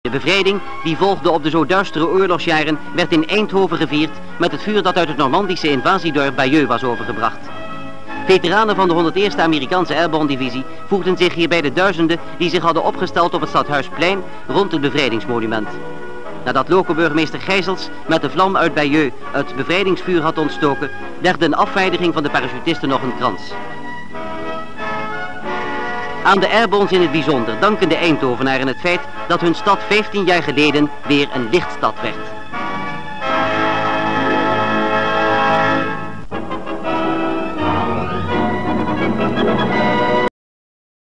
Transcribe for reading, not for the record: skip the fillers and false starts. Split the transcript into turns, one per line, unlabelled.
De bevrijding, die volgde op de zo duistere oorlogsjaren, werd in Eindhoven gevierd met het vuur dat uit het Normandische invasiedorp Bayeux was overgebracht. Veteranen van de 101e Amerikaanse Airborne Divisie voegden zich hier bij de duizenden die zich hadden opgesteld op het Stadhuisplein rond het bevrijdingsmonument. Nadat loco-burgemeester Gijsels met de vlam uit Bayeux het bevrijdingsvuur had ontstoken, legde een afvaardiging van de parachutisten nog een krans. Aan de Airbornes in het bijzonder danken de Eindhovenaren het feit dat hun stad 15 jaar geleden weer een lichtstad werd.